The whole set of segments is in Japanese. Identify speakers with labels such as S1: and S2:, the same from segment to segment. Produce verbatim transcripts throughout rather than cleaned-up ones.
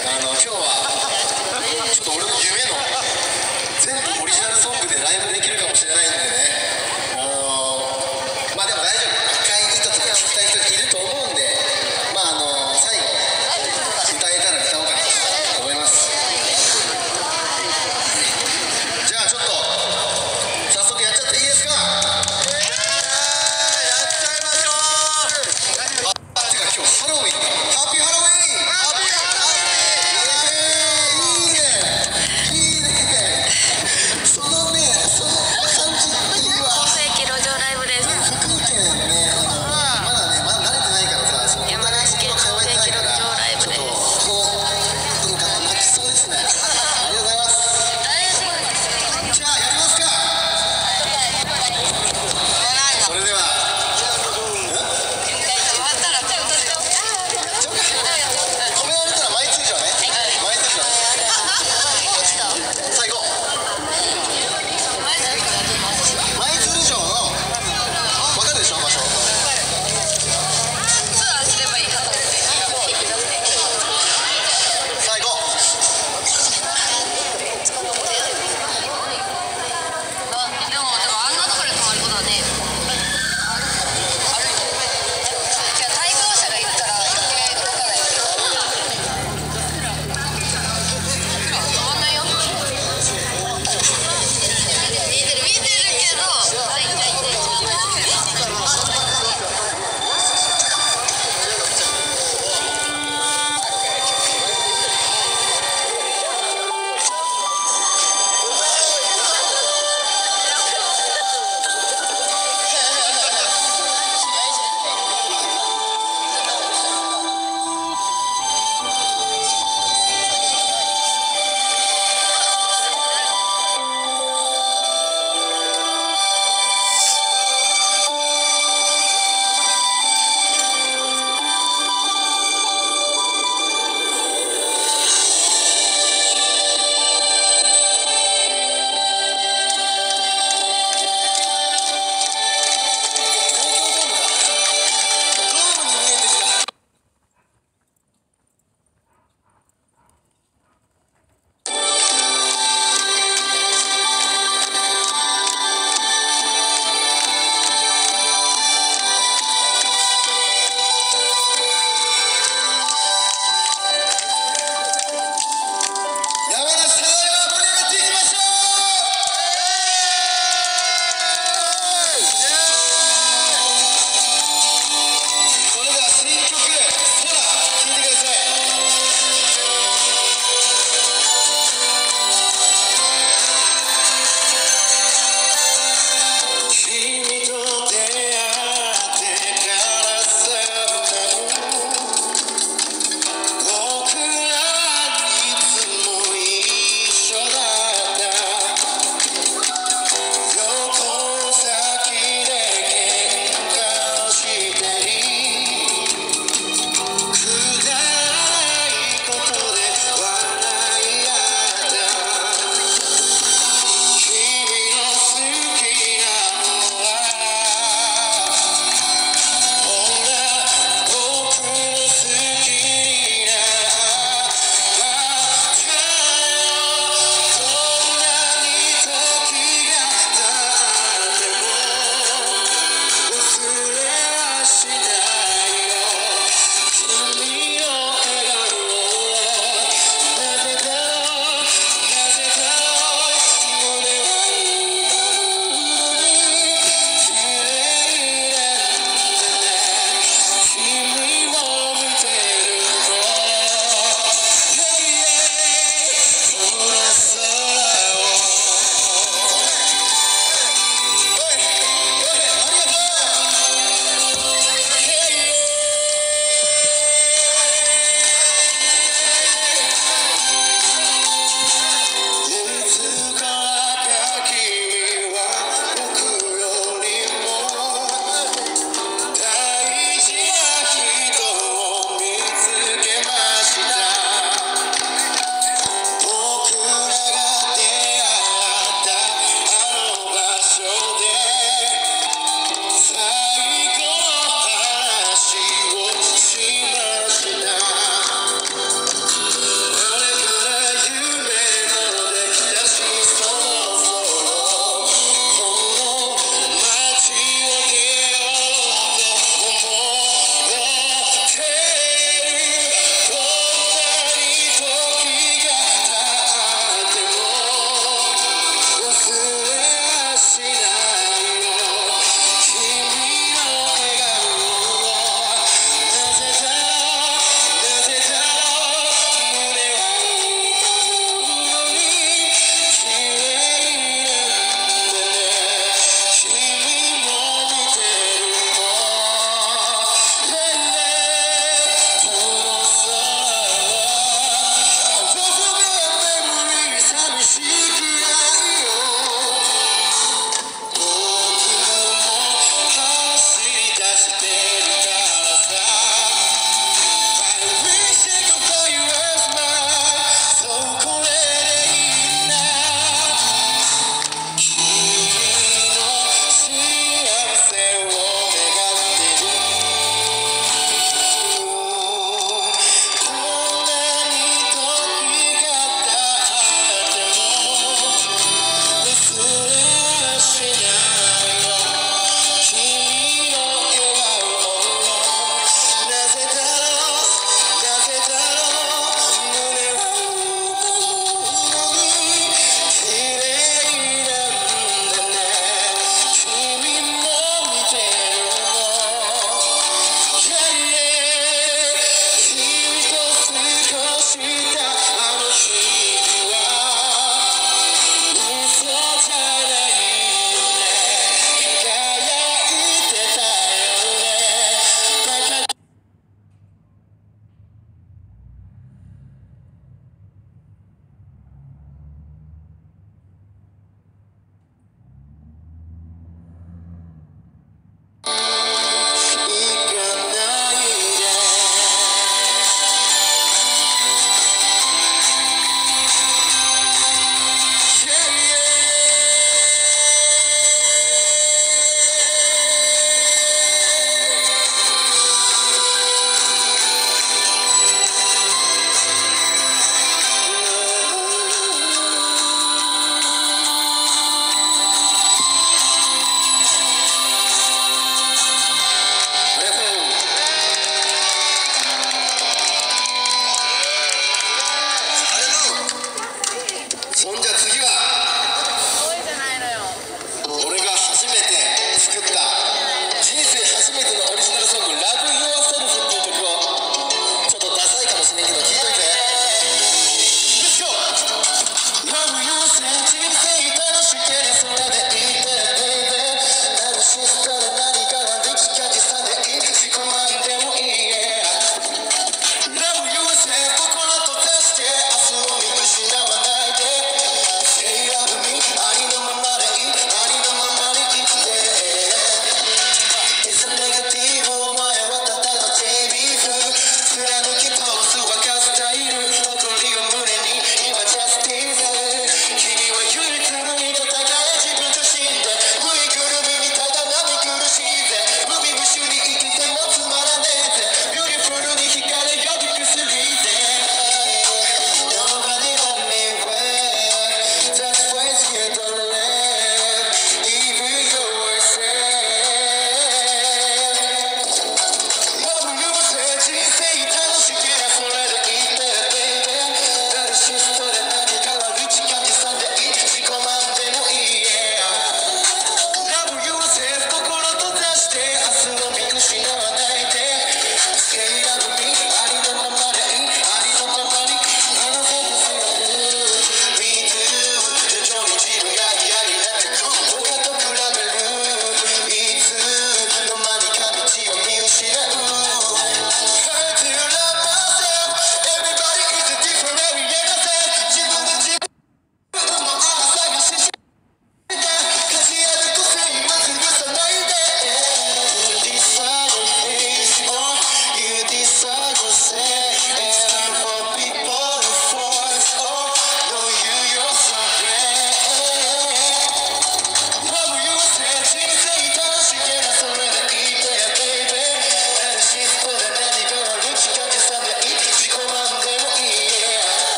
S1: あの今日はちょっと俺の夢の全部オリジナルソングでライブできるかもしれないんでね、あのまあでも大丈夫、赤い糸とか聞きたい人いると思うんで、まああの最後歌えたら歌おうかなと思います。じゃあちょっと早速やっちゃっていいですか。今日ハロウィンだ。ハッピーハロウィン。ハッピーハロウィン。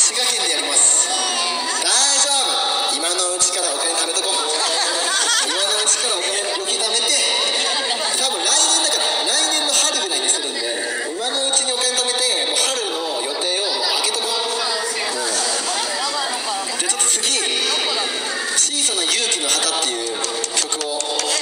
S1: 滋賀県でやります。大丈夫、今のうちからお金貯めとこう。今のうちからお金よき貯めて、多分来年だから来年の春ぐらいにするんで、今のうちにお金貯めて、もう春の予定を開けとこう。うん、じゃあちょっと次、小さな勇気の旗っていう曲を。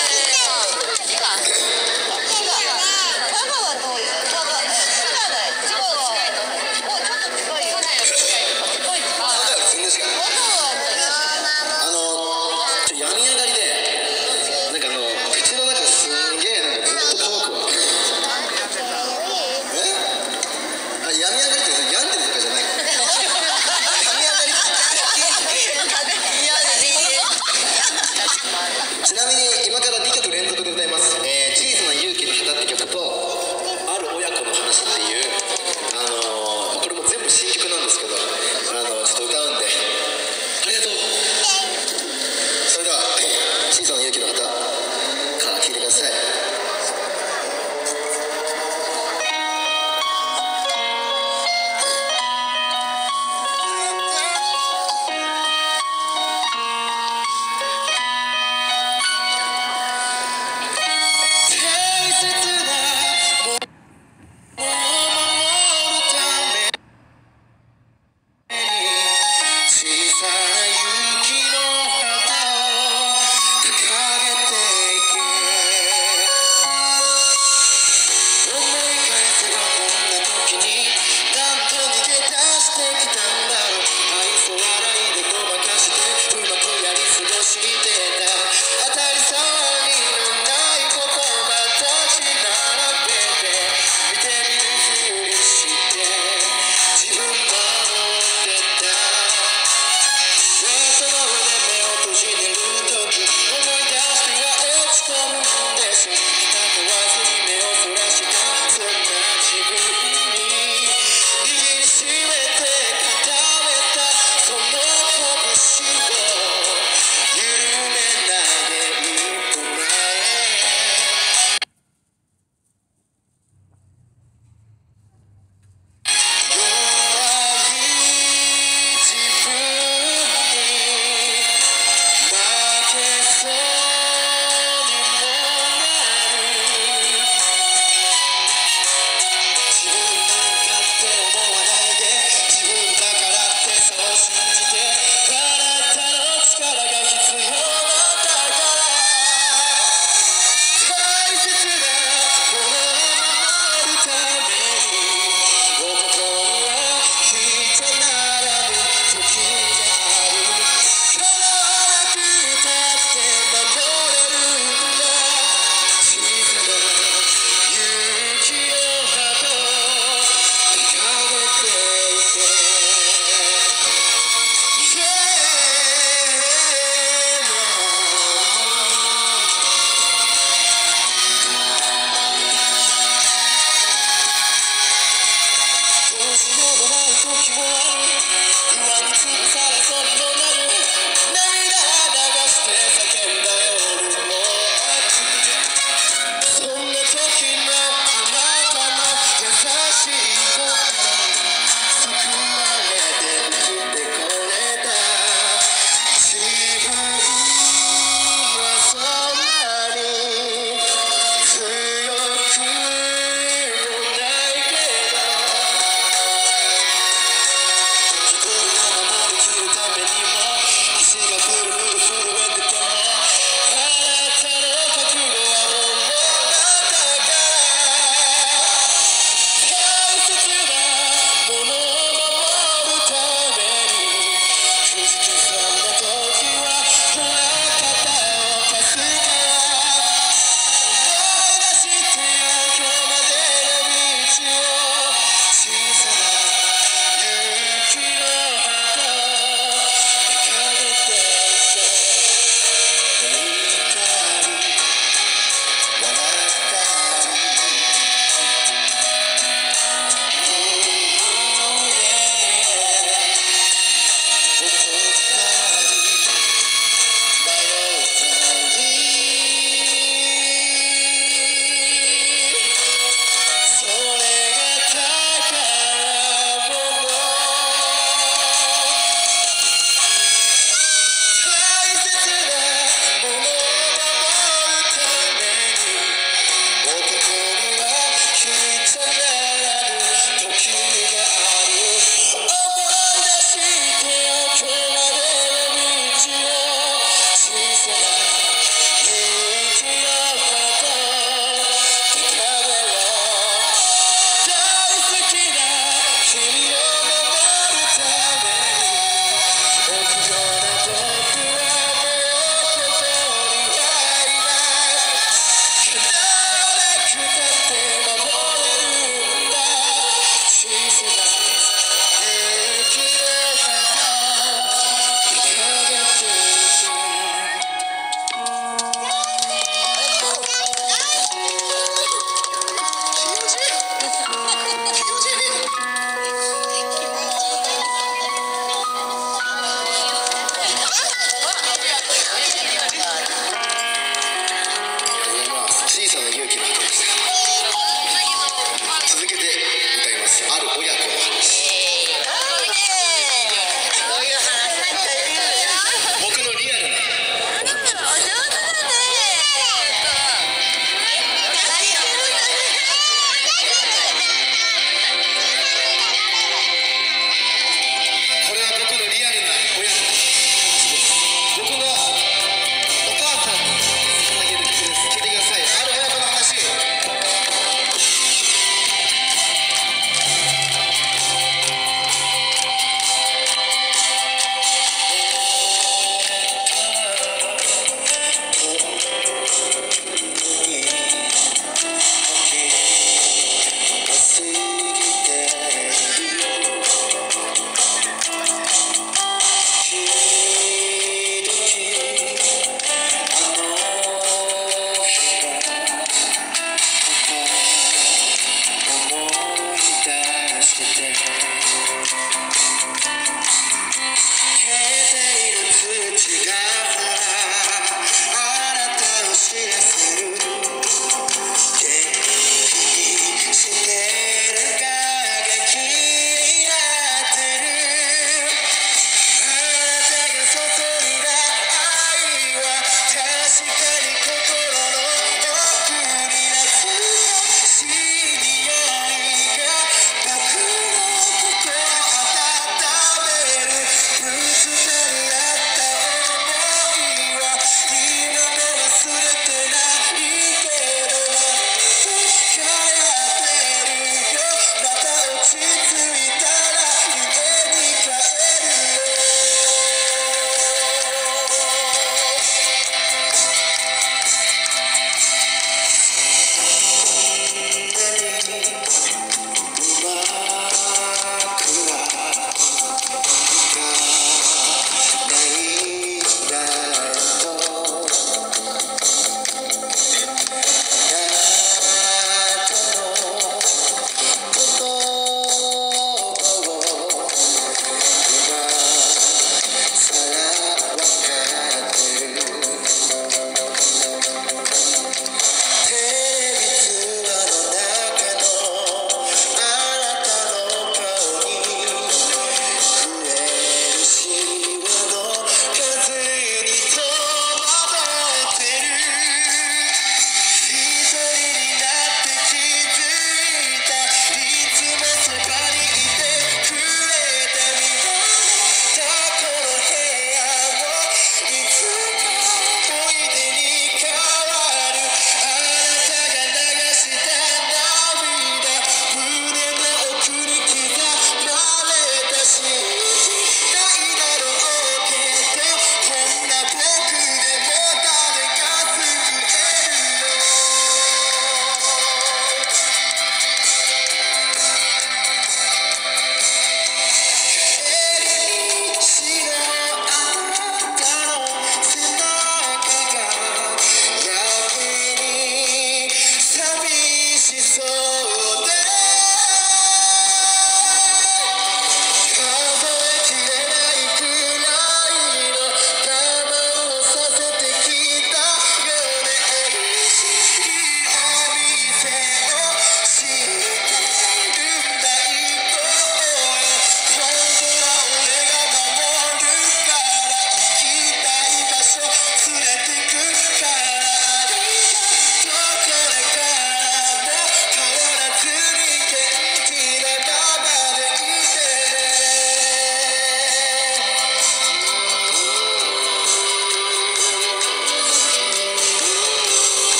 S1: ちなみに今からにきょく連続で歌います。えー、小さな勇気の旗って曲と、ある親子の話っていう、あのー、これも全部新曲なんですけど、あのー、ちょっと歌うんで、ありがとう。それでは、小さな勇気の旗から聴いてください。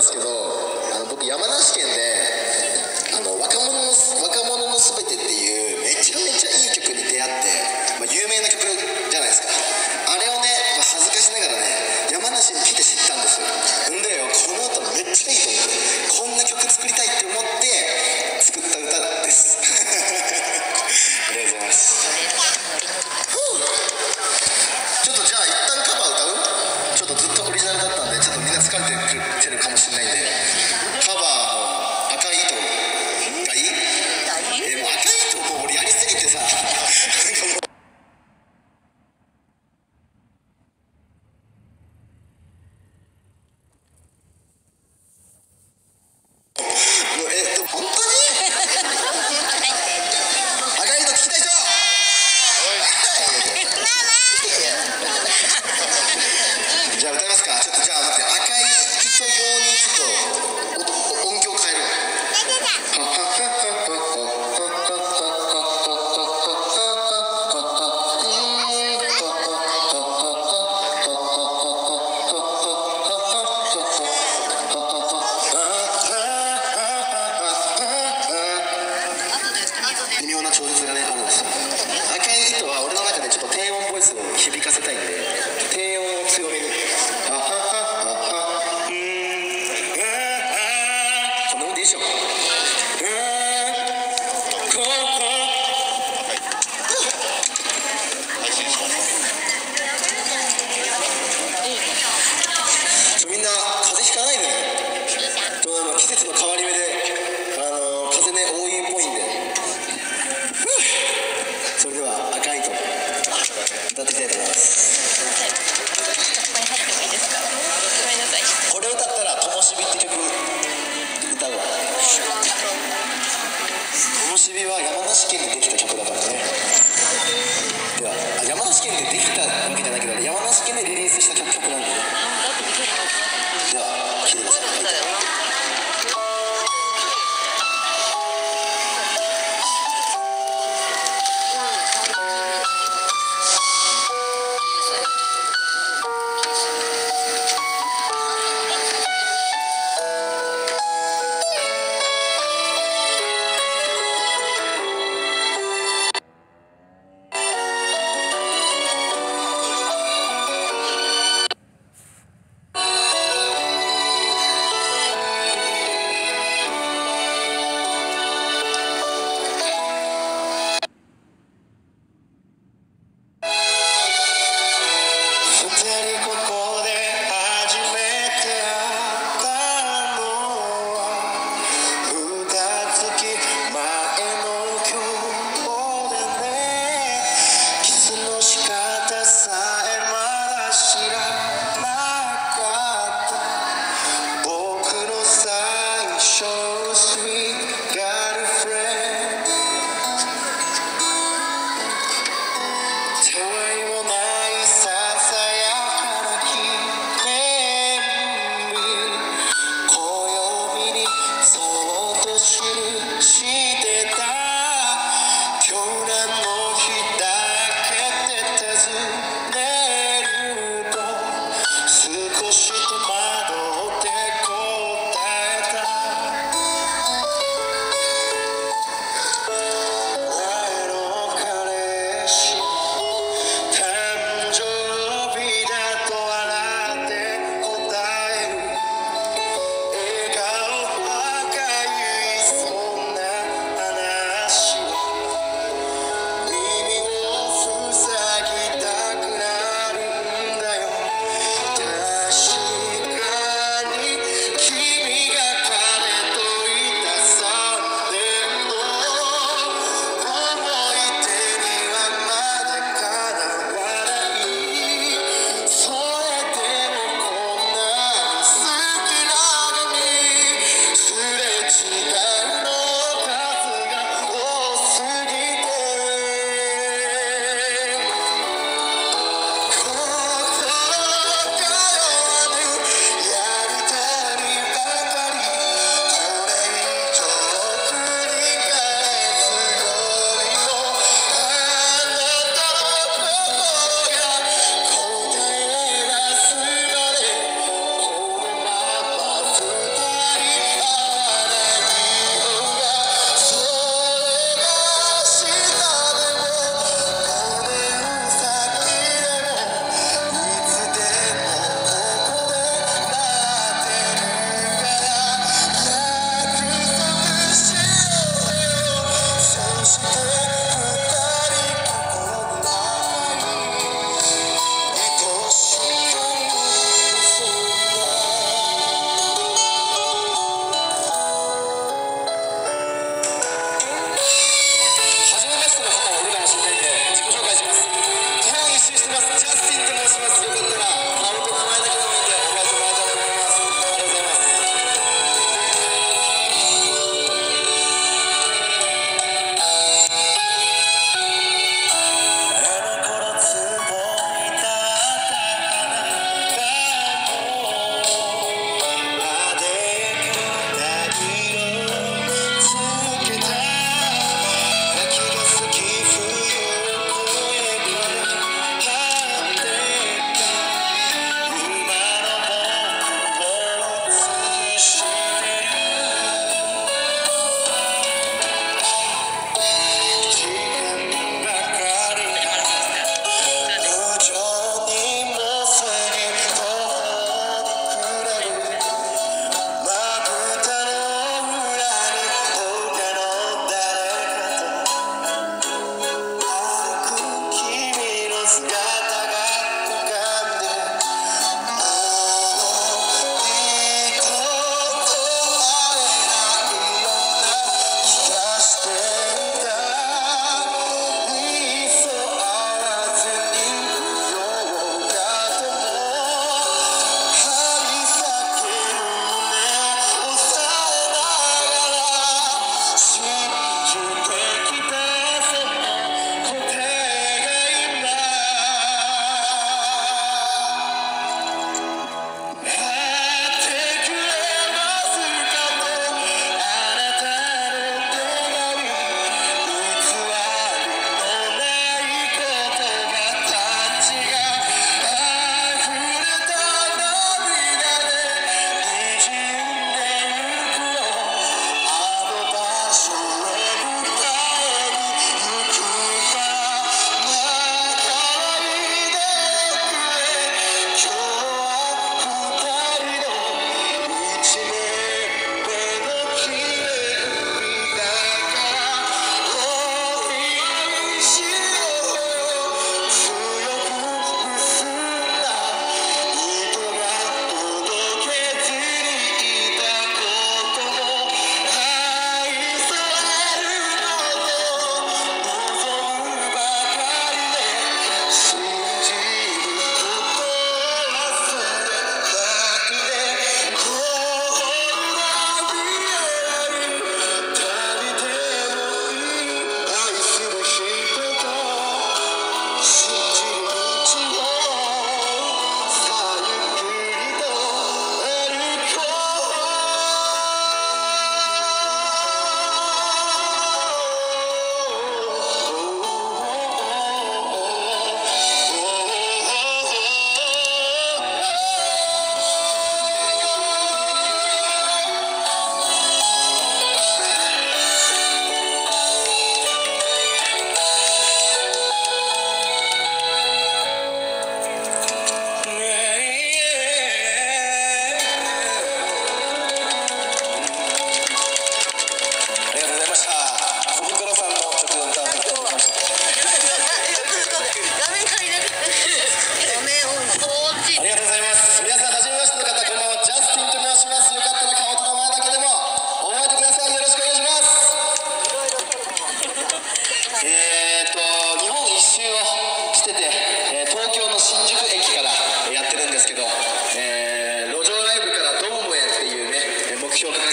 S1: ですけど、あの僕山梨県であの若者の若者のすべてっていうめちゃめちゃいい曲に出会って、まあ、有名な曲じゃないですか。あれをね、まあ、恥ずかしながらね山梨に来て知ったんですよ。んでこの歌めっちゃいいと思って、こんな曲作りたいって思って作った歌です。ありがとうございます。ちょっとじゃあ一旦カバー歌う？ちょっとずっとオリジナルだったんでちょっとみんな疲れてくるかもしれないんで、カバーの赤い糸がいい？えー、もう赤い糸もう俺やりすぎてさなんかもうえっと本当に赤い糸聞きたい人じゃあ歌いますか。ちょっとじゃあ待って、赤い糸用にちょっと音響変える。微妙な調節がねあるんですよ。赤い糸は俺の中でちょっと低音ボイスを響かせたいんで低音を強めにこんなもんでいいでしょ。みんな風邪ひかないでね。季節の変わり目であの風ね多いっぽいんで、それでは赤い糸歌っていきたいと思います。これ歌ったらともしびって曲歌うわ。ともしびは山梨県でできた曲だからね。では山梨県でできたわけじゃないけど山梨県でリリースした曲なんでね。では聴いてください。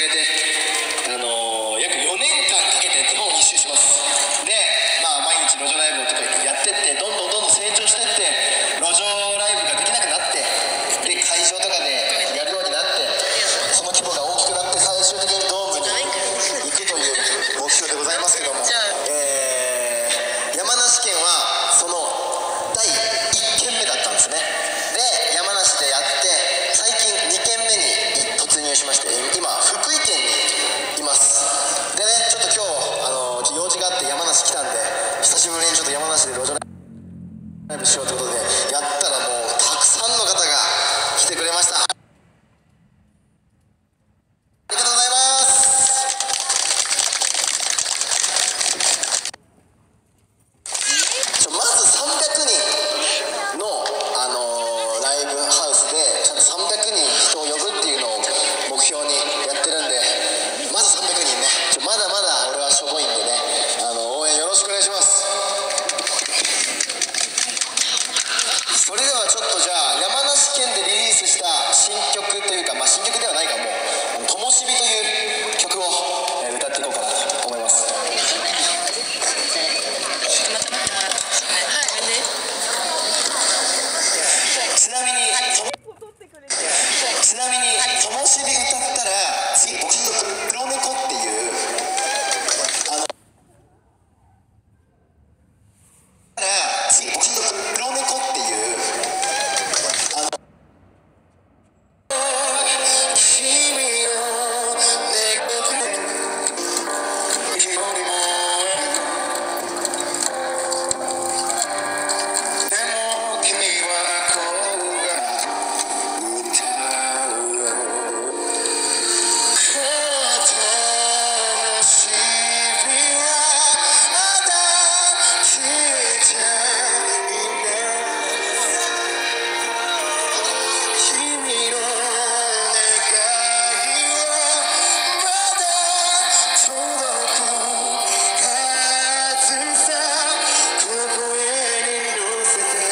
S1: げて、あのー、約よねんかんかけて日本一周します。で、まあ、毎日路上ライブとかやってってどんどんどんどん成長してって路上ライブができなくなって、で会場とかでやるようになって、その規模が大きくなって最終的にドームに行くという目標でございますけども、えー、山梨県はそのだいいっけんめだったんですね。で山梨でやって最近にけんめに突入しまして、今福井県にいます。でね、ちょっと今日あの用事があって山梨来たんで、久しぶりにちょっと山梨で路上ライブしようということでやったら、もうたくさんの方が来てくれました。ありがとうございます。ちょまずさんびゃくにんの、あのー、ライブハウスでちゃんとさんびゃくにん人を呼ぶっていうのを目標にやってるんで、まずさんびゃくにんね、ちょまだまだ俺はしょぼいんでね、あの応援よろしくお願いします。それではちょっとじゃあ山梨県でリリースした新曲というか、まあ新曲ではないかもう「ともしび」という曲を、えー歌っていこうかなと思います。ちなみにちなみに「ともしび」歌ったら次僕の黒猫っていうあの次僕の黒猫っていうあの君の猫君よりもでも君はこうが歌うよ、楽しみはまだ消えちゃいない君の願いはまだ届くはずさ、この声に乗せて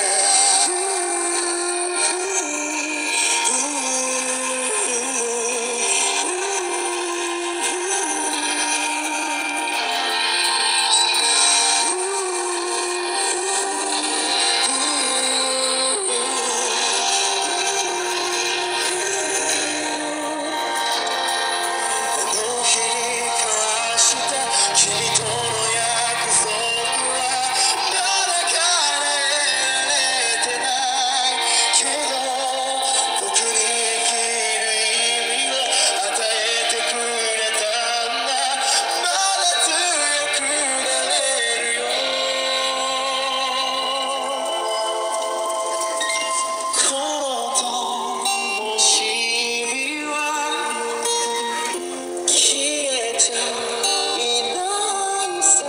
S1: 君との約束はまだ叶えられてないけど、僕に生きる意味を与えてくれたんだ、まだ強くなれるよ、この灯火は消えちゃいないさ、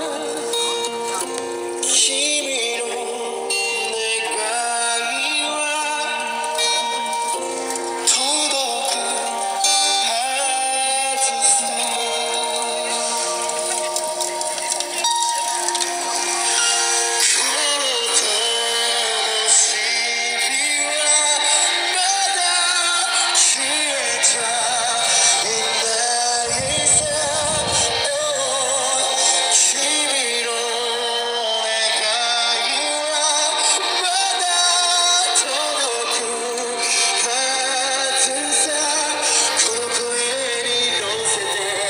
S1: 君の願いは届くはずさ、この灯火はまだ消えちゃいないさ、君の願いはまだ届くはずさ、この声に乗せ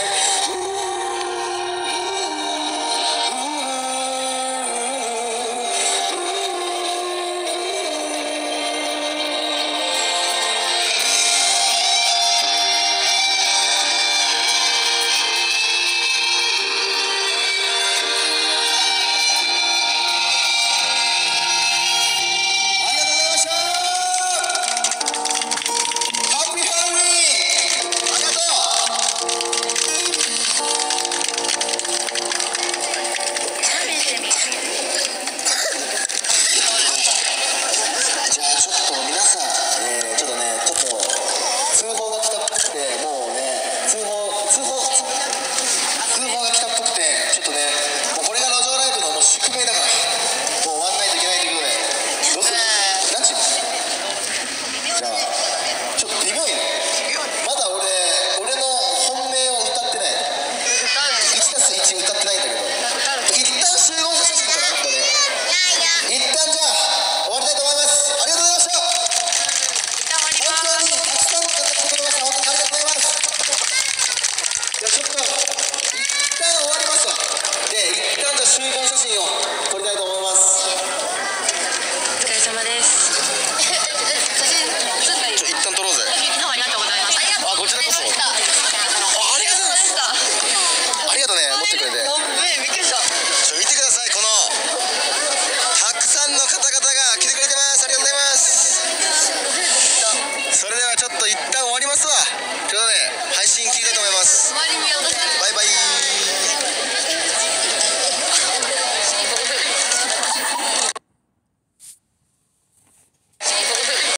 S1: ありがとうございました。ハッピーハロウィーン、ありがとう。じゃあちょっと皆さん、えー、ちょっとね、ちょっと通報が来たくて、もうね、通報、通報、通報が来